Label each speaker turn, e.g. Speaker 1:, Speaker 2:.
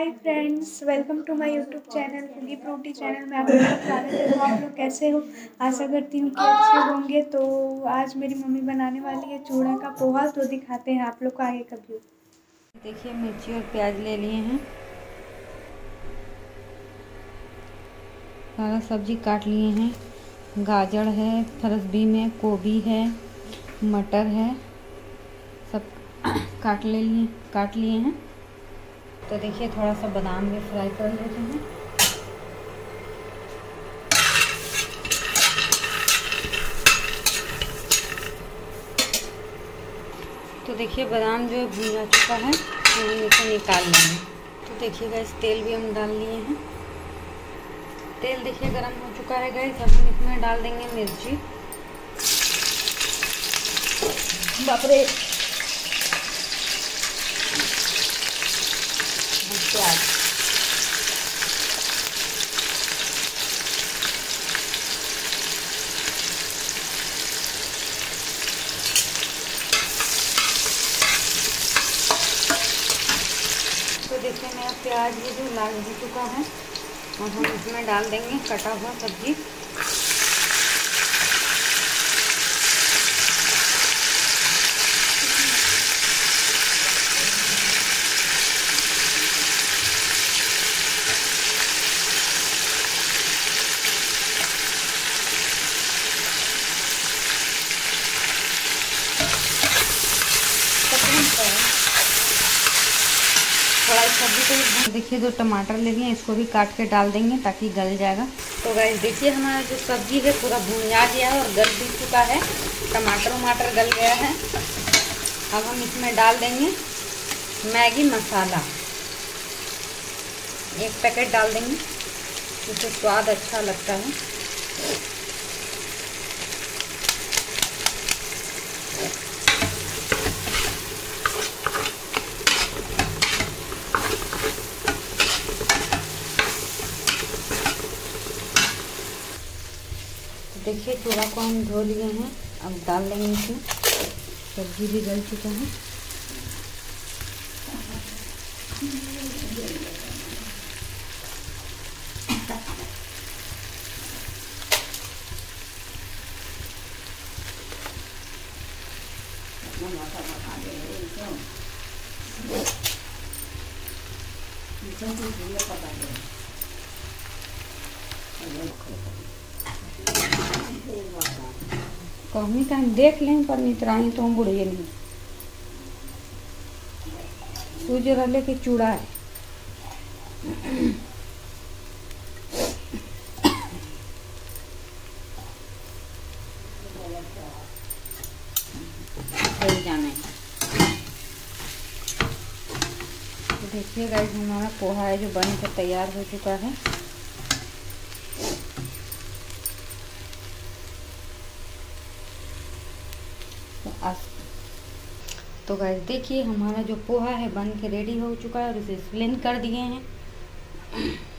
Speaker 1: Hi friends, welcome to my YouTube channel foodie fruity channel में आप लोग का स्वागत है। तो आप लोग कैसे हो? आशा करती हूँ कि अच्छे होंगे। तो आज मेरी मम्मी बनाने वाली है चूड़ा का पोहा, तो दिखाते हैं आप लोग को आगे का व्यू।
Speaker 2: देखिए मिर्ची और प्याज ले लिए हैं, सारा सब्जी काट लिए हैं। गाजर है, फरसबी में गोभी है, मटर है, सब काट लिए हैं। तो देखिए थोड़ा सा बादाम भी फ्राई कर लेते हैं। तो देखिए बादाम जो है भुन जा चुका है, तो हम इसे निकाल लेंगे। तो देखिएगा इस तेल भी हम डाल लिए हैं। तेल देखिए गरम हो चुका है गाइस। अब हम इसमें डाल देंगे मिर्ची। बाप रे, प्याज। तो देखिए मेरा प्याज ये जो लाल हो चुका है, और हम इसमें डाल देंगे कटा हुआ सब्जी। थोड़ा इस सब्जी को देखिए, जो टमाटर ले लिए इसको भी काट के डाल देंगे ताकि गल जाएगा। तो गाइस देखिए हमारा जो सब्जी है पूरा भुंजा गया है और गल भी चुका है। टमाटर गल गया है। अब हम इसमें डाल देंगे मैगी मसाला, 1 पैकेट डाल देंगे, इससे स्वाद अच्छा लगता है। देखिए चूड़ा को हम धो लिए हैं, अब डाल देंगे इसमें। सब्जी भी गल चुका है। कहनी का देख लें पर नितराई तो हम बुढ़िए नहीं सूझ रहे कि चूड़ा है। जाने तो देखिए गाइस हमारा पोहा है जो बन कर तैयार हो चुका है। तो गाइस देखिए हमारा जो पोहा है बन के रेडी हो चुका है और इसे स्प्लेन कर दिए हैं।